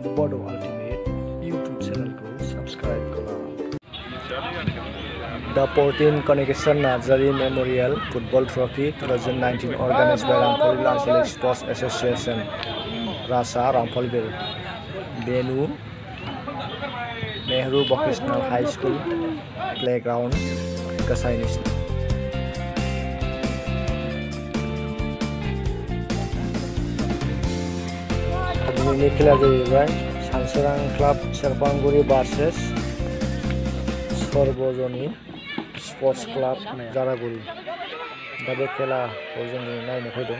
बडो ultimate YouTube च्यानलको subscribe गरौँ। The 14 connection Narzary memorial football trophy 2019 organized by Ramphal Ancillary Sports Association, Rasa Ramphal-Bill. Venue Nehru Vocational High School Playground, Kasainis. Ini खेला जाहैबाय Sansorang club Serfanguri versus Sarbajani sports club Jaraguri. दा बे खेलाखौ जों नायनो फैदों।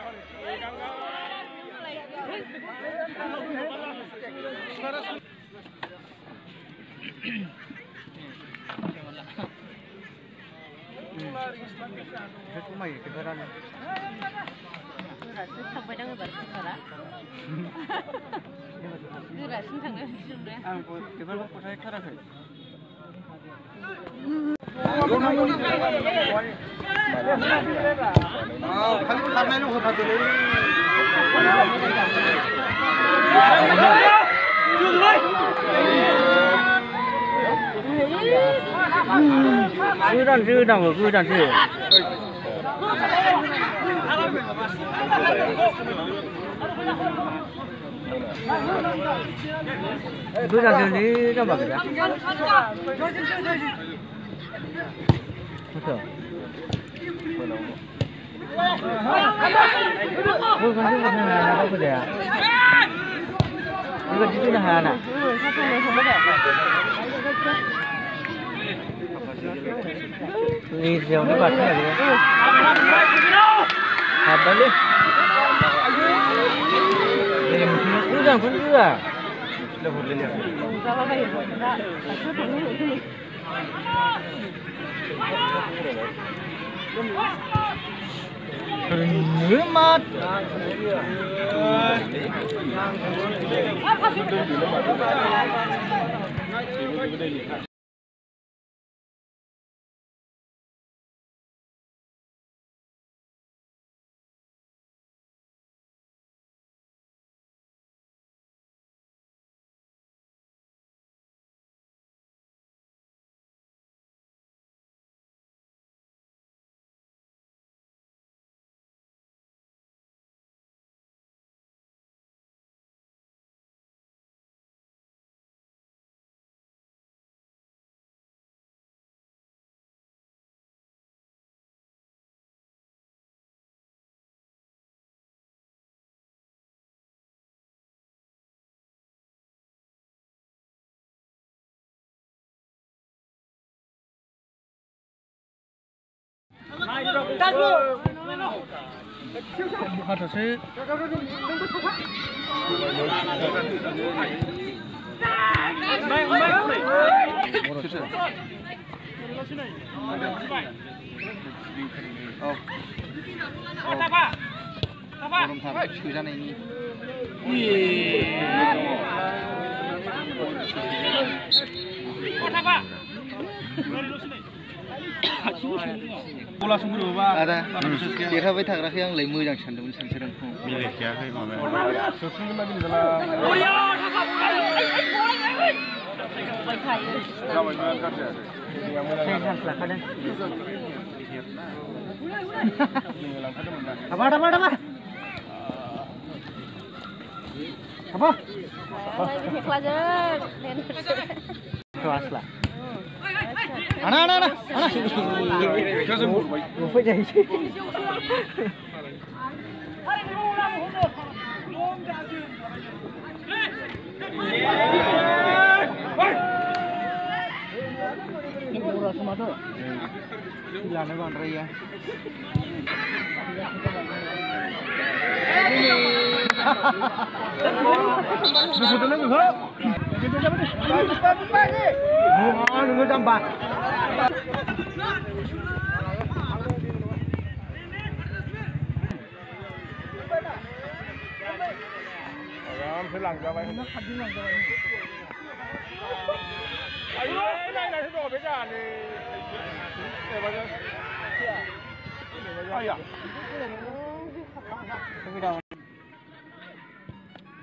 Ada देरहाबाय थाग्राखै आंलाय मोजां सानदोंमोन सानसोरांखौ मिलायखायाखै माबाया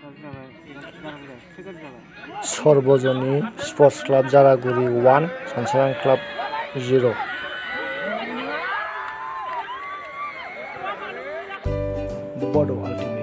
Sarbajani sports club Jaraguri 1 Sansorang club 0 बड' आल्टिमेट